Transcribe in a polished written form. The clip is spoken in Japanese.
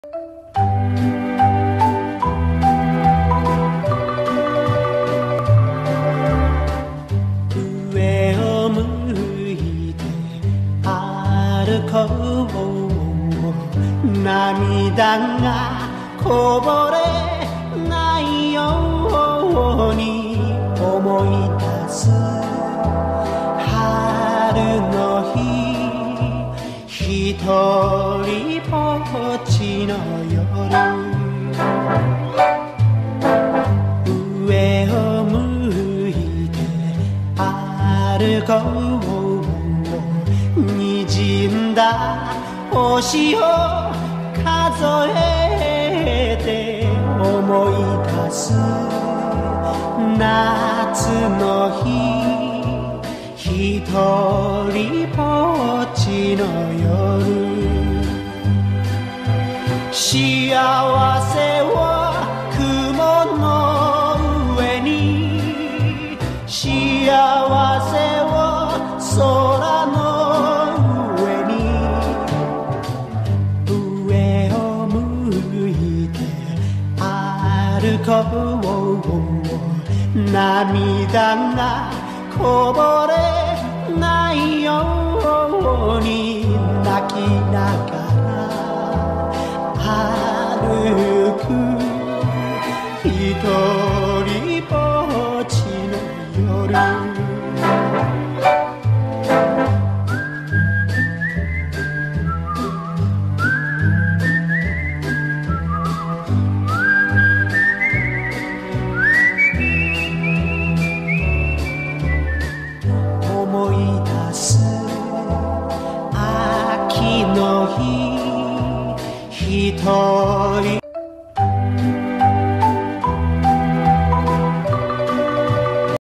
上を向いて歩こう涙がこぼれないように思い出す春の日ひとりぼっちの夜上を向いて歩こう滲んだ星を数えて思い出す夏の日ひとりぼっちの夜幸せを雲の上に幸せを空の上に上を向いて歩こう涙がこぼれないように泣きながら歩くひとりぼっちの夜思い出す秋の日ひとり